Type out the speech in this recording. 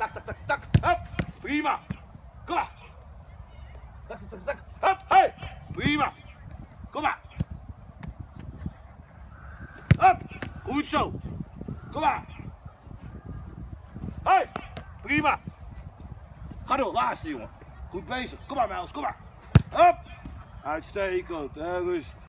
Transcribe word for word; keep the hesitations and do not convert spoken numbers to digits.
Tak, tak, tak, tak. Hup. Prima. Kom maar. Tak, tak, tak, tak. Hup. Hey. Prima. Kom maar. Hup. Goed zo. Kom maar. Hey. Prima. Ga door, laatste jongen. Goed bezig. Kom maar, Miles, kom maar. Hup. Uitstekend, en rust.